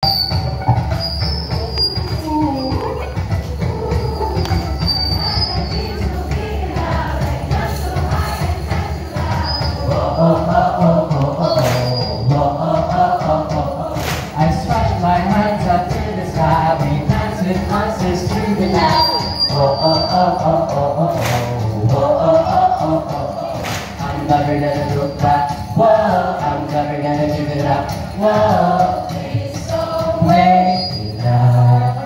I'm never gonna look back. Whoa, I'm never gonna give it up. Whoa, it's so way enough.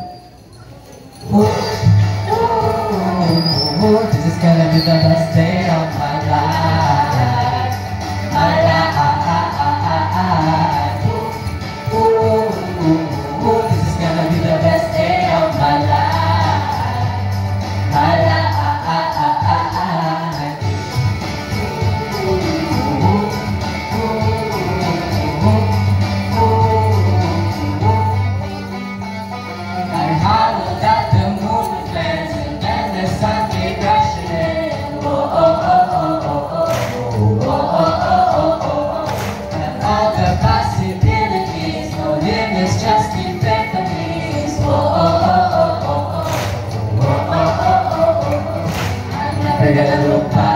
This is gonna be the best day of my life. This is gonna be the best day of my life. Never gonna look back.